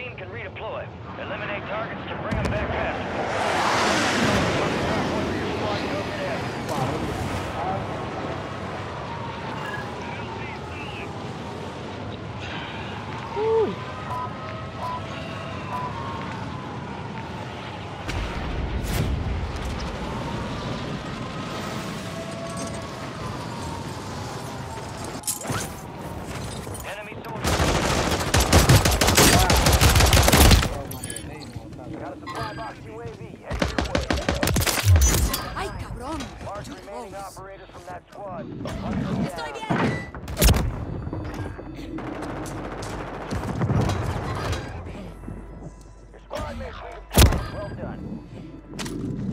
team can redeploy. Eliminate targets to bring them back faster. Woo. Enemy soldiers. Got a supply box UAV. Headed your way. ¡Ay, cabrón! Mark Too remaining close. operators from that squad. ¡Estoy bien! Your squad mates redeployed. Well done.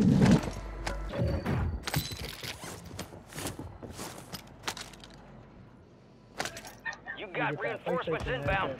You got reinforcements inbound.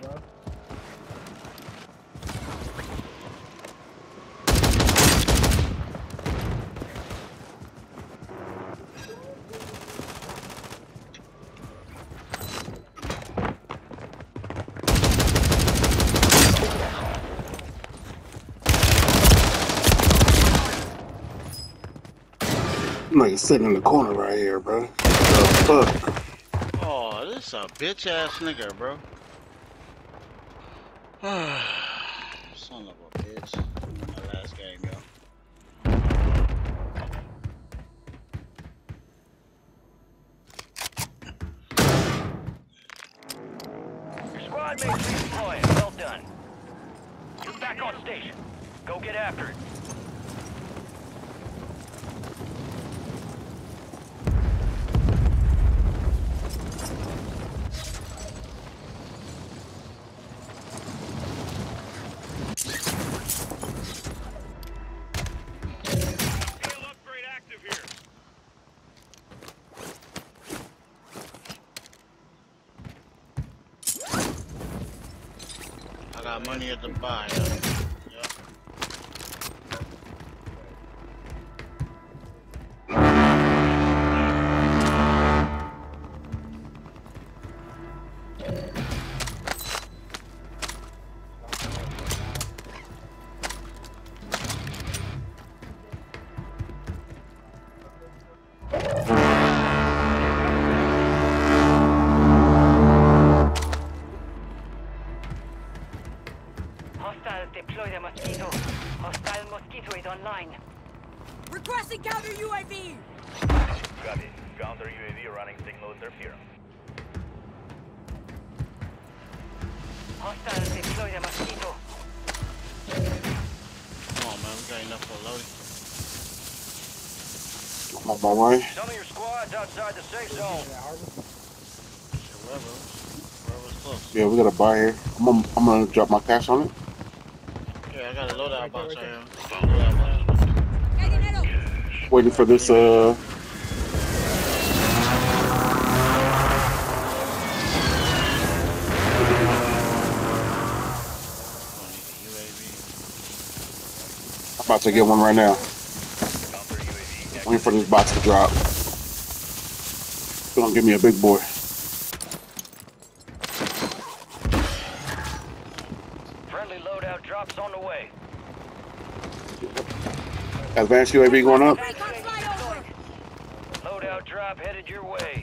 Like sitting in the corner right here, bro. The fuck? Oh, this a bitch ass nigga, bro. Son of a bitch. My last game, yo. Your squad mates redeploying. Well done. You're back on station. Go get after it. I got money at the buy, yo. Yep. Hostile deploy the Mosquito. Hostile Mosquito is online. Requesting counter UAV! Copy. Counter UAV running signal interference. Hostile deploy the Mosquito. Come on, man. We got enough for loading. I'm on my way. Some of your squads outside the safe zone. Wherever's close. Yeah, we got a buy here. I'm gonna drop my cash on it. Yeah, I got a loadout box right here. Loadout box. ¡Gallinero! Waiting for this I'm about to get one right now. Waiting for this box to drop. It's gonna give me a big boy. Friendly loadout drops on the way. Advanced UAV going up. Recon flyover! Loadout drop headed your way.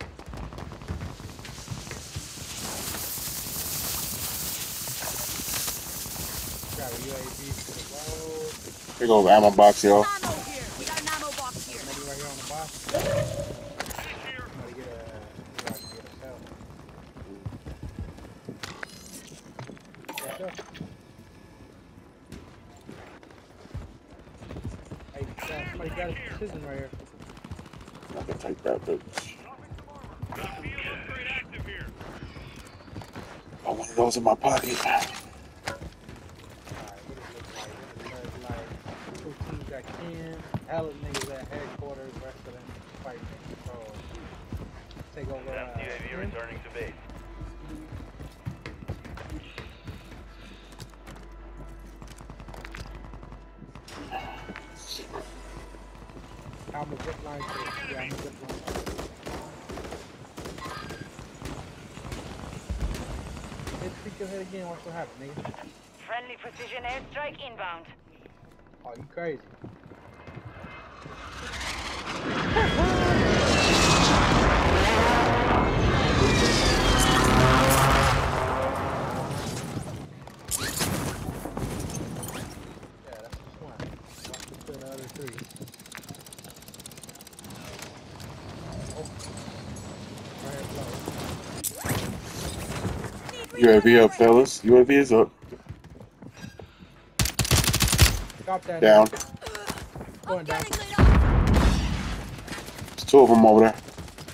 Here goes the ammo box, yo. Ammo here! We got an ammo box here! Right here on the box. Hey, somebody got a precision right here. I can take that bitch. Got one of those in my pocket. Two teams that can, hella niggas at headquarters, rest of them fighting in control. Take over. UAV returning to base. I'm a zip line. Yeah, I'm a zip line. Hit your head again. Watch what happens, nigga. Friendly precision airstrike inbound. Oh, you crazy. Yeah, that's the one. Watch the other three. Oh. Right, UAV up, fellas. UAV is up. drop that Down. Going down. Getting lit up. There's two of them over there.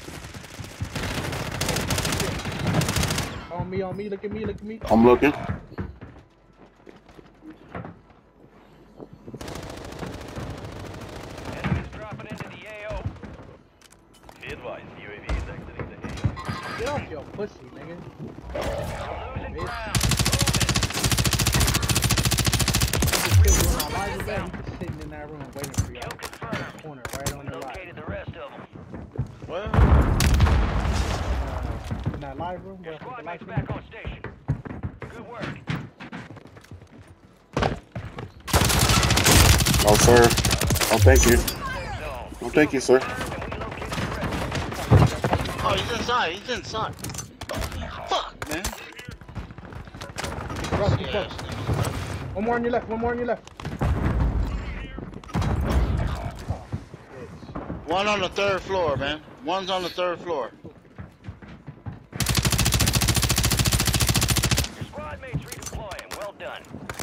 On me, look at me, look at me. I'm looking. Enemies dropping into the AO. Be advised, UAV is exiting the AO. Get off your pussy, nigga. Losing Bitch. ground. He's sitting in that room waiting for Kill y'all. confirmed. Corner, right on the right. Located the rest of them. What? In that live room, Your where squad the mates lights back on station. Good work. Oh, sir. Oh, thank you. Zone. Oh, thank you, sir. And we located the rest. Oh, he's inside. He's inside. Fuck, man. Rough, keep Yeah, up. One more on your left, one more on your left. one on the 3rd floor, man. One's on the 3rd floor. Your squad mates redeploying. Well done.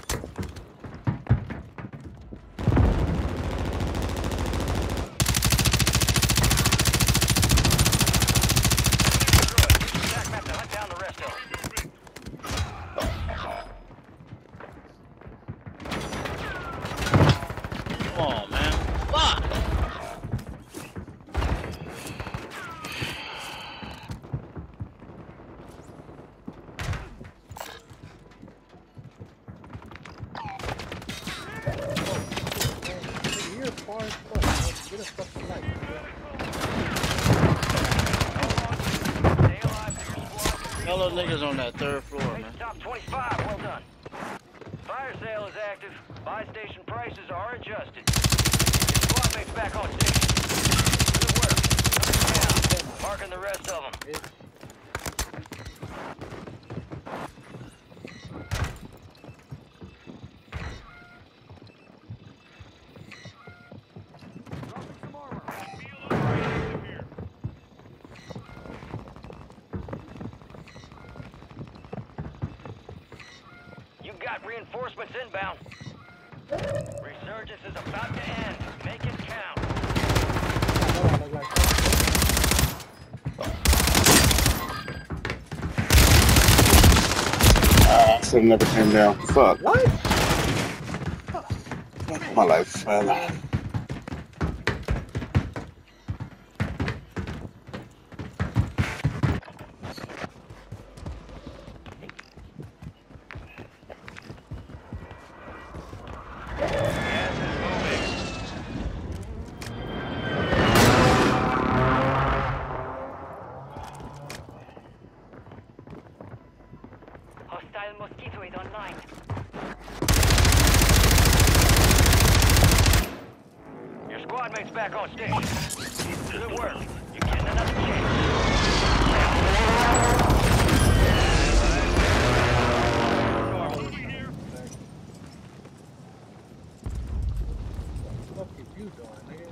Good. Use your attack map to hunt down the rest of them. Come on, man. Fuck! Nigga, you're far as fuck. Get a fucking light. Stay alive for your squad. Hello niggas on that 3rd floor, man. Top 25. Well done. Fire sale is active. Buy station prices are adjusted. Your squad mates back on station. Good work. Down. Marking the rest of them. Bitch. You've got reinforcements inbound. Resurgence is about to end. Make it count. I know I look like that. I should have never came down. Fuck. What? My life, man. Gas is moving. Hostile mosquito is online. Your squad mates back on station. Good work. You're getting another chance. What the fuck is you doing, nigga?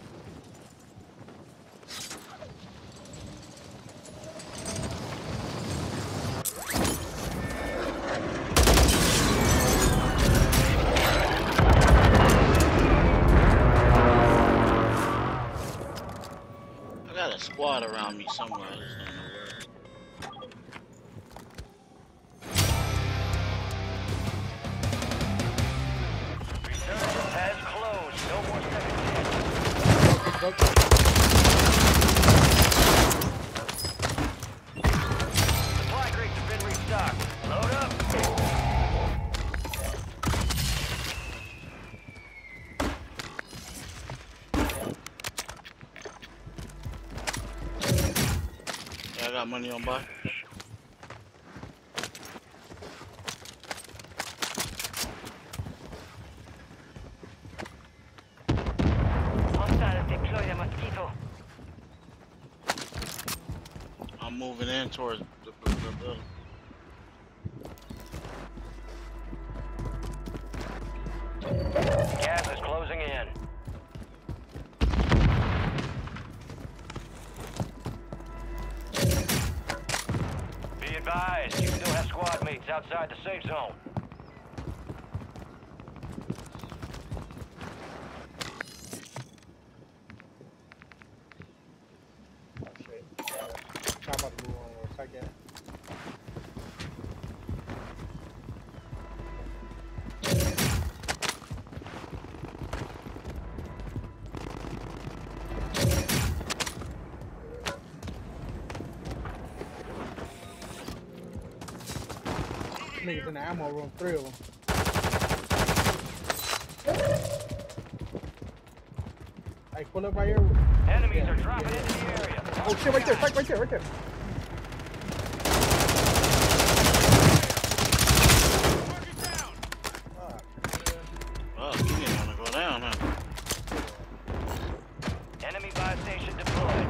I got a squad around me somewhere. Resurgence has closed. No more second chances. Supply crates have been restocked. Load up. Yeah, I got money on buy. I'm moving in towards the building. Gas is closing in. Be advised, you still have squad mates outside the safe zone. Oh shit. I'm about to move on real second. Niggas in the ammo room, 3 of them. Hey, pull up right here. Enemies are dropping into the area. Oh shit, right there, right there, right there. Oh, you didn't want to go down, huh? Enemy buy station deployed.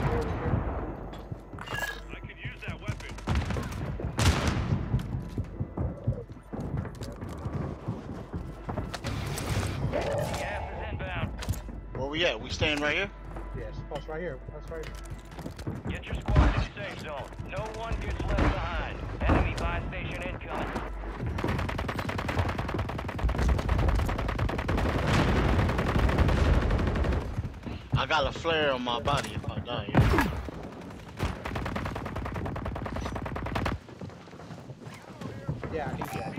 I could use that weapon. Gas is inbound. Where we at? We staying right here? Yeah, it's supposed right here. That's right. Get your squad to the safe zone. No one gets left behind. Enemy buy station incoming. I got a flare on my body if I die. Yeah. Yeah, I need that.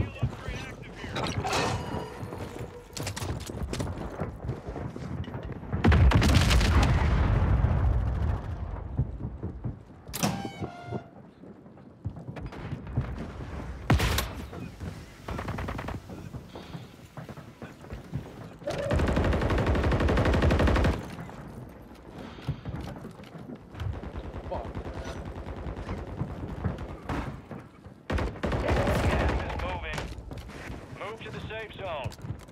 Fuck. Gas is moving. Move to the safe zone.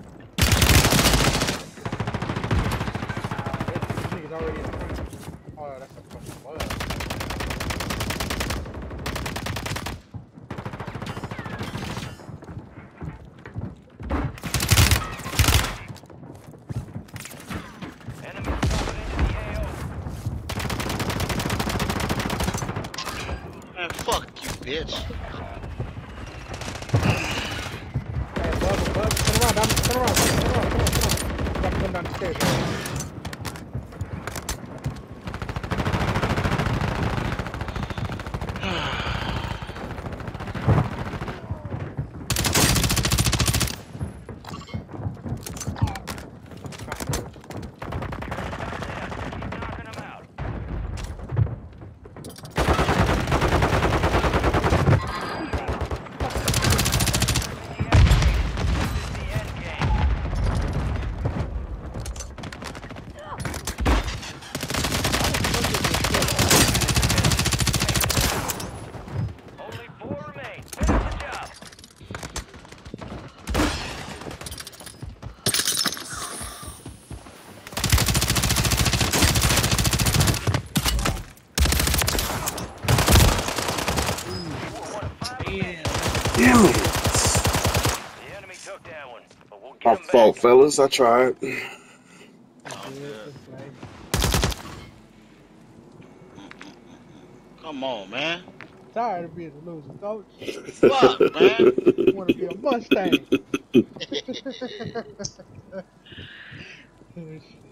This nigga's already in the Oh, that's a fucking bug. Enemies dropping into the AO. Man, fuck you, bitch. Hey, bug, turn around, turn around, come on. Got to come down the stairs, man. Keep knocking them out. This is the end game. Only 4 remain. Finish the job. You were one of 5 remaining. Damn it. The enemy took that one, but we'll get My him fault, back. fellas. I tried. Come on, man. Tired of being a loser, coach. Fuck, man. Want to be a Mustang.